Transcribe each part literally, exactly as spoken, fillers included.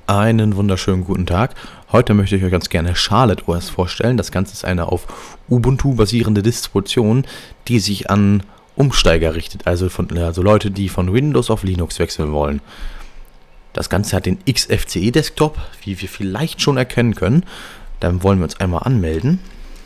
Einen wunderschönen guten Tag. Heute möchte ich euch ganz gerne Charlotte O S vorstellen. Das Ganze ist eine auf Ubuntu basierende Distribution, die sich an Umsteiger richtet, also, von, also Leute, die von Windows auf Linux wechseln wollen. Das Ganze hat den X F C E Desktop, wie wir vielleicht schon erkennen können. Dann wollen wir uns einmal anmelden.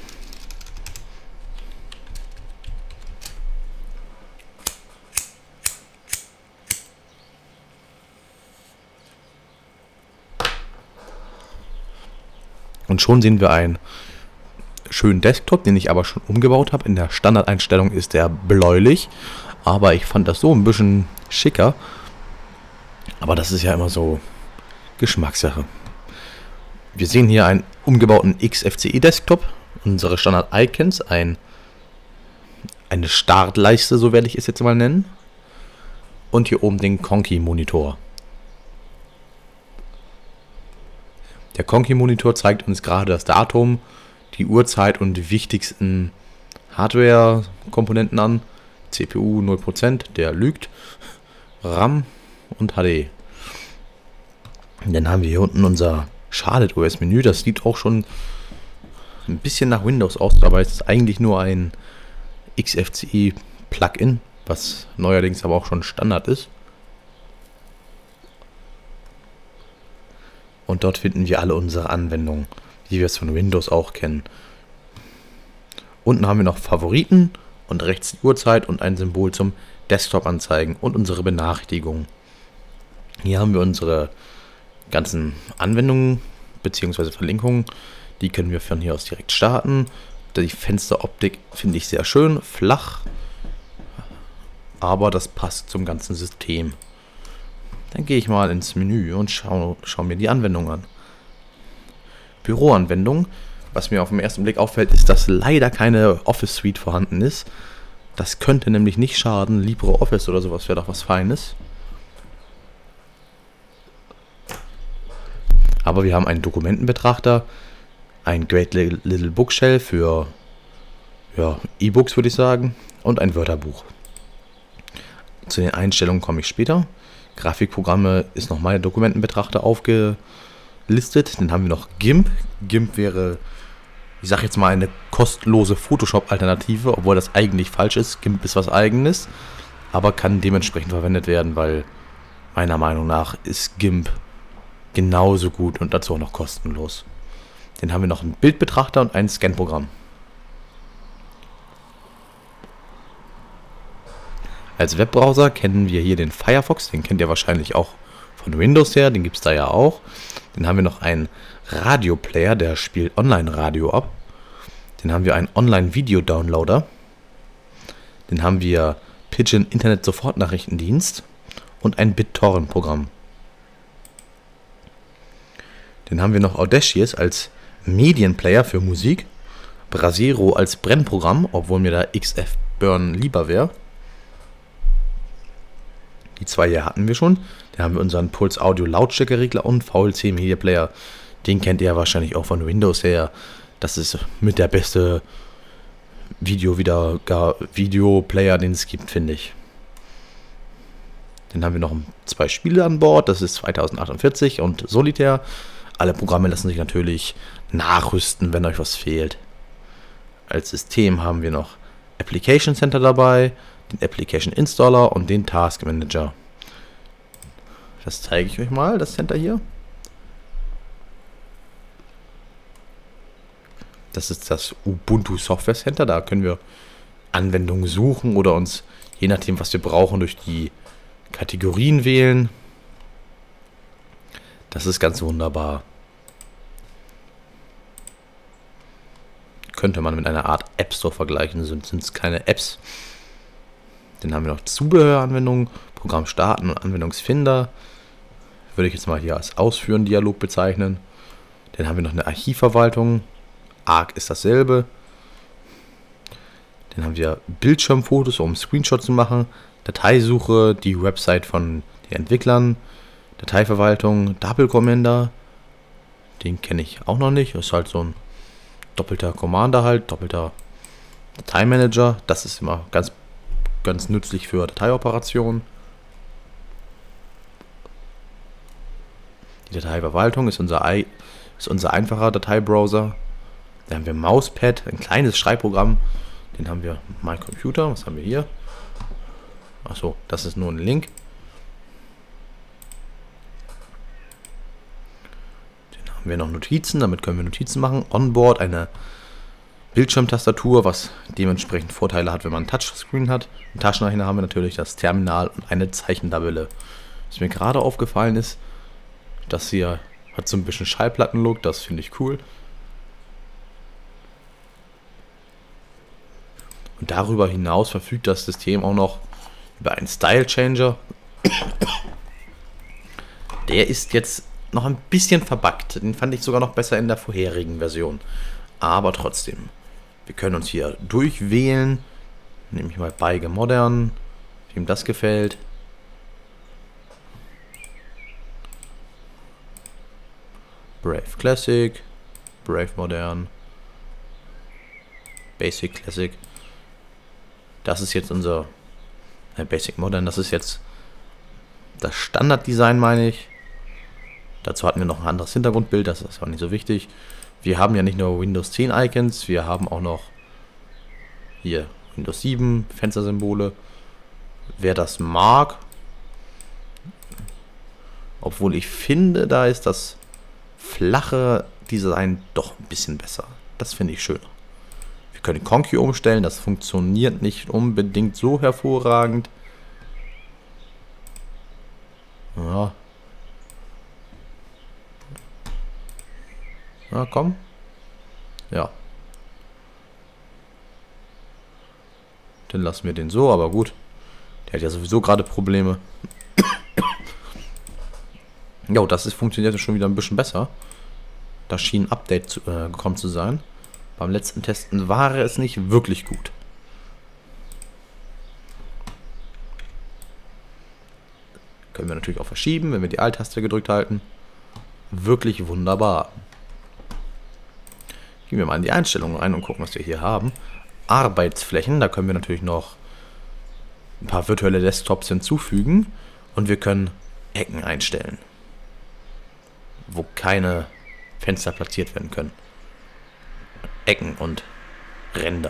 Und schon sehen wir einen schönen Desktop, den ich aber schon umgebaut habe. In der Standardeinstellung ist der bläulich, aber ich fand das so ein bisschen schicker. Aber das ist ja immer so Geschmackssache. Wir sehen hier einen umgebauten X F C E Desktop, unsere Standard-Icons, ein, eine Startleiste, so werde ich es jetzt mal nennen. Und hier oben den Conky-Monitor. Der Conky-Monitor zeigt uns gerade das Datum, die Uhrzeit und die wichtigsten Hardware-Komponenten an. C P U null Prozent, der lügt. RAM und H D. Und dann haben wir hier unten unser Charlotte O S-Menü. Das sieht auch schon ein bisschen nach Windows aus, aber es ist eigentlich nur ein X F C E-Plugin, was neuerdings aber auch schon Standard ist. Und dort finden wir alle unsere Anwendungen, wie wir es von Windows auch kennen. Unten haben wir noch Favoriten und rechts die Uhrzeit und ein Symbol zum Desktop anzeigen und unsere Benachrichtigungen. Hier haben wir unsere ganzen Anwendungen bzw. Verlinkungen. Die können wir von hier aus direkt starten. Die Fensteroptik finde ich sehr schön, flach, aber das passt zum ganzen System. Dann gehe ich mal ins Menü und schaue schau mir die Anwendung an. Büroanwendung. Was mir auf den ersten Blick auffällt, ist, dass leider keine Office Suite vorhanden ist. Das könnte nämlich nicht schaden. LibreOffice oder sowas wäre doch was Feines. Aber wir haben einen Dokumentenbetrachter, ein Great Little Bookshelf für ja, E-Books, würde ich sagen, und ein Wörterbuch. Zu den Einstellungen komme ich später. Grafikprogramme ist nochmal der Dokumentenbetrachter aufgelistet. Dann haben wir noch GIMP. GIMP wäre, ich sage jetzt mal, eine kostenlose Photoshop-Alternative, obwohl das eigentlich falsch ist. GIMP ist was Eigenes, aber kann dementsprechend verwendet werden, weil meiner Meinung nach ist GIMP genauso gut und dazu auch noch kostenlos. Dann haben wir noch einen Bildbetrachter und ein Scanprogramm. Als Webbrowser kennen wir hier den Firefox, den kennt ihr wahrscheinlich auch von Windows her, den gibt es da ja auch. Dann haben wir noch einen Radioplayer, der spielt Online-Radio ab. Dann haben wir einen Online-Video-Downloader. Dann haben wir Pidgin Internet-Sofortnachrichtendienst und ein BitTorrent-Programm. Dann haben wir noch Audacious als Medienplayer für Musik, Brasero als Brennprogramm, obwohl mir da X F Burn lieber wäre. Die zwei hier hatten wir schon. Dann haben wir unseren Puls Audio Lautstärkeregler und V L C Media Player. Den kennt ihr ja wahrscheinlich auch von Windows her. Das ist mit der beste Video wieder gar Videoplayer, den es gibt, finde ich. Dann haben wir noch zwei Spiele an Bord. Das ist zweitausendachtundvierzig und Solitär. Alle Programme lassen sich natürlich nachrüsten, wenn euch was fehlt. Als System haben wir noch Application Center dabei, den Application Installer und den Task Manager. Das zeige ich euch mal, das Center hier. Das ist das Ubuntu Software Center. Da können wir Anwendungen suchen oder uns, je nachdem was wir brauchen, durch die Kategorien wählen. Das ist ganz wunderbar. Könnte man mit einer Art App Store vergleichen, sind es keine Apps. Dann haben wir noch Zubehöranwendungen, Programm starten und Anwendungsfinder. Würde ich jetzt mal hier als Ausführen-Dialog bezeichnen. Dann haben wir noch eine Archivverwaltung. Arc ist dasselbe. Dann haben wir Bildschirmfotos, um Screenshots zu machen. Dateisuche, die Website von den Entwicklern. Dateiverwaltung, Double Commander. Den kenne ich auch noch nicht. Ist halt so ein doppelter Commander halt, doppelter Dateimanager. Das ist immer ganz ganz nützlich für Dateioperationen. Die Dateiverwaltung ist unser, I ist unser einfacher Dateibrowser. Da haben wir Mauspad, ein kleines Schreibprogramm. Den haben wir My Computer. Was haben wir hier? Achso, das ist nur ein Link. Dann haben wir noch Notizen, damit können wir Notizen machen. Onboard, eine Bildschirmtastatur, was dementsprechend Vorteile hat, wenn man ein Touchscreen hat. Im Taschenrechner haben wir natürlich das Terminal und eine Zeichentabelle. Was mir gerade aufgefallen ist, das hier hat so ein bisschen Schallplatten-Look, das finde ich cool. Und darüber hinaus verfügt das System auch noch über einen Style Changer. Der ist jetzt noch ein bisschen verbuggt. Den fand ich sogar noch besser in der vorherigen Version. Aber trotzdem. Wir können uns hier durchwählen. Nehme ich mal Beige Modern. Wem das gefällt. Brave Classic. Brave Modern. Basic Classic. Das ist jetzt unser äh, Basic Modern. Das ist jetzt das Standarddesign, meine ich. Dazu hatten wir noch ein anderes Hintergrundbild. Das ist aber nicht so wichtig. Wir haben ja nicht nur Windows zehn Icons, wir haben auch noch hier Windows sieben Fenstersymbole. Wer das mag, obwohl ich finde, da ist das flache Design doch ein bisschen besser. Das finde ich schöner. Wir können Conky umstellen, das funktioniert nicht unbedingt so hervorragend. Ja. Na komm. Ja. Dann lassen wir den so, aber gut. Der hat ja sowieso gerade Probleme. Jo, das ist, funktioniert ja schon wieder ein bisschen besser. Da schien ein Update zu, äh, gekommen zu sein. Beim letzten Testen war es nicht wirklich gut. Können wir natürlich auch verschieben, wenn wir die Alt-Taste gedrückt halten. Wirklich wunderbar. Gehen wir mal in die Einstellungen rein und gucken, was wir hier haben. Arbeitsflächen, da können wir natürlich noch ein paar virtuelle Desktops hinzufügen. Und wir können Ecken einstellen, wo keine Fenster platziert werden können. Ecken und Ränder.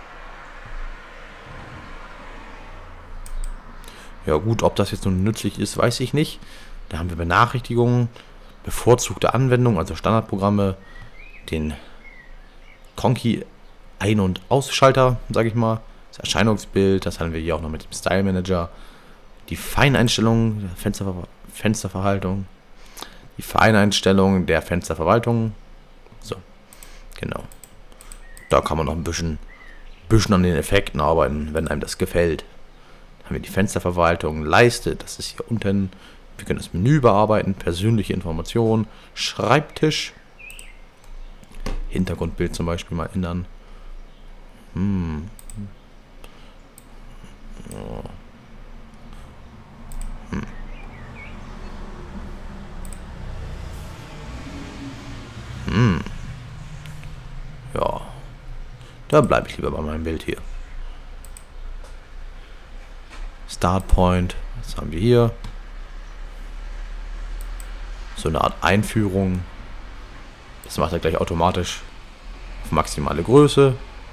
Ja gut, ob das jetzt nun nützlich ist, weiß ich nicht. Da haben wir Benachrichtigungen, bevorzugte Anwendungen, also Standardprogramme, den Conky Ein- und Ausschalter, sage ich mal, das Erscheinungsbild, das haben wir hier auch noch mit dem Style Manager, die Feineinstellungen, Fenster, Fensterverwaltung, die Feineinstellungen der Fensterverwaltung, so, genau. Da kann man noch ein bisschen, bisschen an den Effekten arbeiten, wenn einem das gefällt. Dann haben wir die Fensterverwaltung, Leiste, das ist hier unten. Wir können das Menü bearbeiten, persönliche Informationen, Schreibtisch, Hintergrundbild zum Beispiel mal ändern. Hm. Oh. Hm. Hm. Ja. Da bleibe ich lieber bei meinem Bild hier. Start Point. Was haben wir hier? So eine Art Einführung. Das macht er gleich automatisch auf maximale Größe.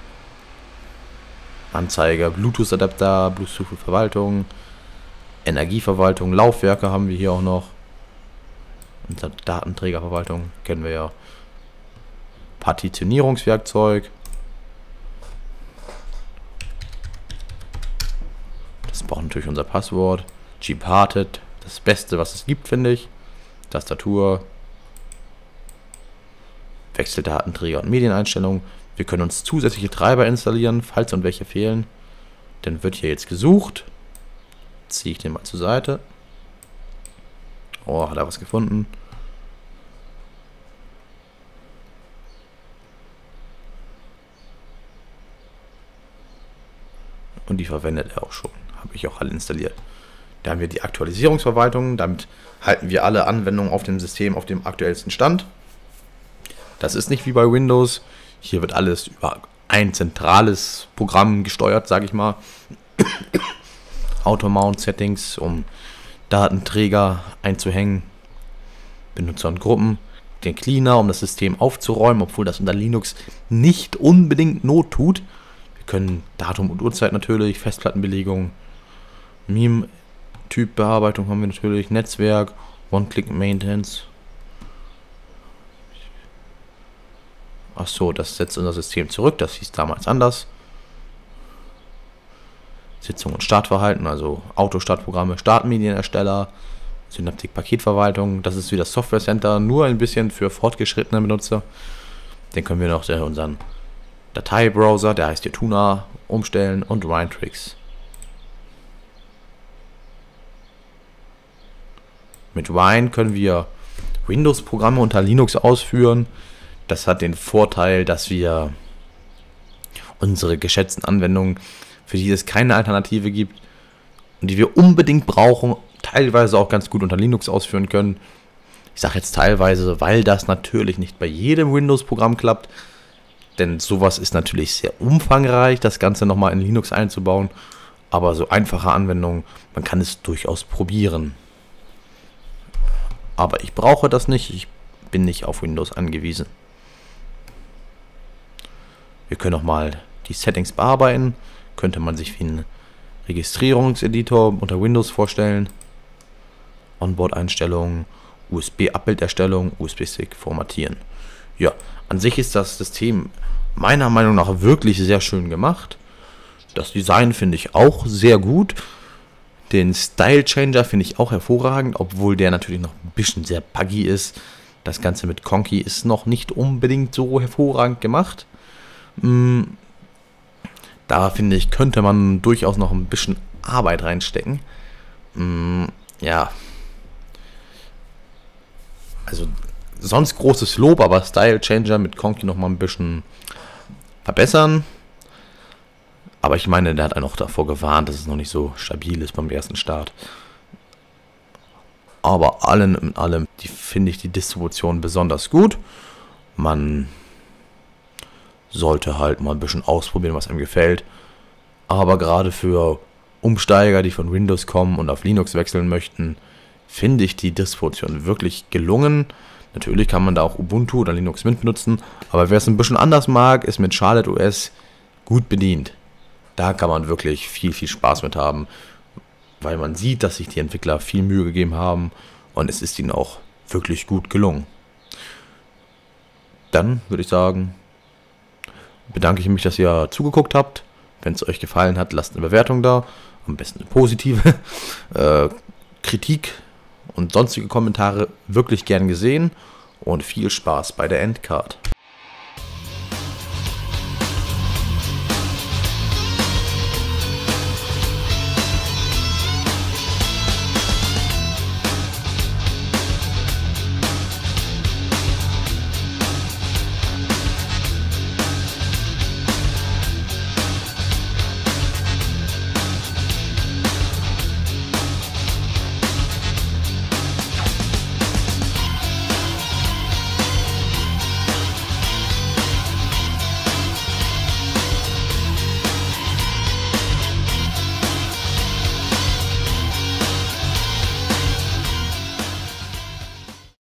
Anzeiger, Bluetooth-Adapter, Bluetooth-Verwaltung, Energieverwaltung, Laufwerke haben wir hier auch noch. Unser Datenträgerverwaltung kennen wir ja. Partitionierungswerkzeug. Das braucht natürlich unser Passwort. Gparted, das Beste, was es gibt, finde ich. Tastatur. Wechseldatenträger und Medieneinstellungen. Wir können uns zusätzliche Treiber installieren, falls und welche fehlen. Dann wird hier jetzt gesucht. Ziehe ich den mal zur Seite. Oh, hat er was gefunden? Und die verwendet er auch schon. Habe ich auch alle installiert. Da haben wir die Aktualisierungsverwaltung. Damit halten wir alle Anwendungen auf dem System auf dem aktuellsten Stand. Das ist nicht wie bei Windows. Hier wird alles über ein zentrales Programm gesteuert, sage ich mal. Auto-Mount-Settings, um Datenträger einzuhängen. Benutzer und Gruppen, den Cleaner, um das System aufzuräumen, obwohl das unter Linux nicht unbedingt Not tut. Wir können Datum und Uhrzeit natürlich, Festplattenbelegung, Meme-Typbearbeitung haben wir natürlich, Netzwerk, One-Click-Maintenance. Achso, das setzt unser System zurück, das hieß damals anders. Sitzung und Startverhalten, also Autostartprogramme, Startmedienersteller, Synaptik-Paketverwaltung, das ist wie das Software Center, nur ein bisschen für fortgeschrittene Benutzer. Den können wir noch unseren Dateibrowser, der heißt hier Tuna, umstellen und Rhinetrix. Mit Wine können wir Windows-Programme unter Linux ausführen. Das hat den Vorteil, dass wir unsere geschätzten Anwendungen, für die es keine Alternative gibt und die wir unbedingt brauchen, teilweise auch ganz gut unter Linux ausführen können. Ich sage jetzt teilweise, weil das natürlich nicht bei jedem Windows-Programm klappt, denn sowas ist natürlich sehr umfangreich, das Ganze nochmal in Linux einzubauen, aber so einfache Anwendungen, man kann es durchaus probieren. Aber ich brauche das nicht, ich bin nicht auf Windows angewiesen. Wir können nochmal die Settings bearbeiten, könnte man sich wie einen Registrierungseditor unter Windows vorstellen. Onboard-Einstellungen, U S B-Abbilderstellung, U S B-Stick formatieren. Ja, an sich ist das System meiner Meinung nach wirklich sehr schön gemacht. Das Design finde ich auch sehr gut. Den Style Changer finde ich auch hervorragend, obwohl der natürlich noch ein bisschen sehr buggy ist. Das Ganze mit Conky ist noch nicht unbedingt so hervorragend gemacht. Da finde ich, könnte man durchaus noch ein bisschen Arbeit reinstecken. Ja. Also sonst großes Lob, aber Style Changer mit Conky noch mal ein bisschen verbessern. Aber ich meine, der hat einen auch davor gewarnt, dass es noch nicht so stabil ist beim ersten Start. Aber allen in allem, die finde ich die Distribution besonders gut. Man sollte halt mal ein bisschen ausprobieren, was einem gefällt. Aber gerade für Umsteiger, die von Windows kommen und auf Linux wechseln möchten, finde ich die Distribution wirklich gelungen. Natürlich kann man da auch Ubuntu oder Linux Mint benutzen, aber wer es ein bisschen anders mag, ist mit Charlotte O S gut bedient. Da kann man wirklich viel, viel Spaß mit haben, weil man sieht, dass sich die Entwickler viel Mühe gegeben haben und es ist ihnen auch wirklich gut gelungen. Dann würde ich sagen, bedanke ich mich, dass ihr zugeguckt habt. Wenn es euch gefallen hat, lasst eine Bewertung da, am besten eine positive. äh, Kritik und sonstige Kommentare wirklich gern gesehen und viel Spaß bei der Endcard.